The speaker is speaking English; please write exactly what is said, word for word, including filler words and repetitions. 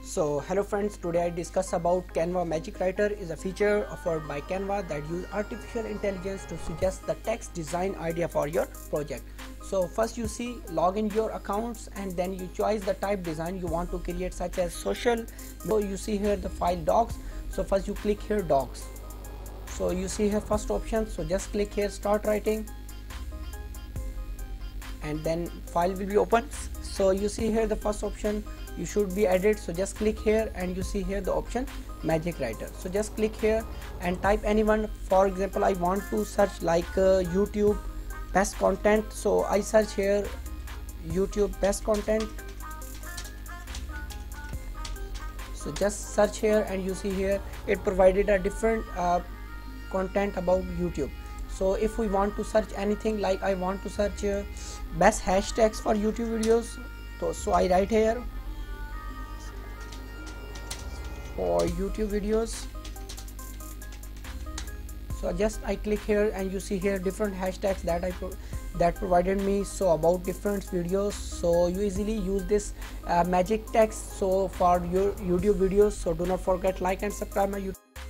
So hello friends, today I discuss about Canva Magic Writer is a feature offered by Canva that use artificial intelligence to suggest the text design idea for your project. So first you see log in your accounts and then you choose the type design you want to create, such as social. So you see here the file docs. So first you click here docs. So you see here first option, so just click here start writing and then file will be open. So you see here the first option you should be added, so just click here and you see here the option Magic Writer. So just click here and type anyone. For example, I want to search like uh, YouTube best content, so I search here YouTube best content. So just search here and you see here it provided a different uh, content about YouTube. So if we want to search anything, like I want to search uh, best hashtags for YouTube videos, so, so I write here for YouTube videos. So just I click here and you see here different hashtags that I pro that provided me so about different videos. So you easily use this uh, magic text so for your YouTube videos. So do not forget like and subscribe my YouTube.